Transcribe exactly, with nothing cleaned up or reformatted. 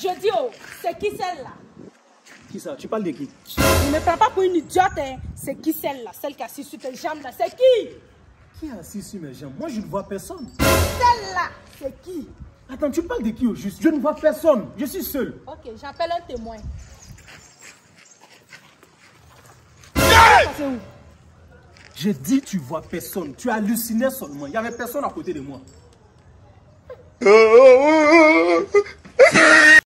Je dis, oh, c'est qui celle-là? Qui ça? Tu parles de qui? Ne me prends pas pour une idiote, hein. C'est qui celle-là? Celle qui est assise sur tes jambes, là. C'est qui? Qui est assis sur mes jambes? Moi, je ne vois personne. Celle-là, c'est qui? Attends, tu parles de qui au juste? Je ne vois personne. Je suis seul. Ok, j'appelle un témoin. C'est où? J'ai dit tu vois personne. Tu hallucinais seulement. Il n'y avait personne à côté de moi.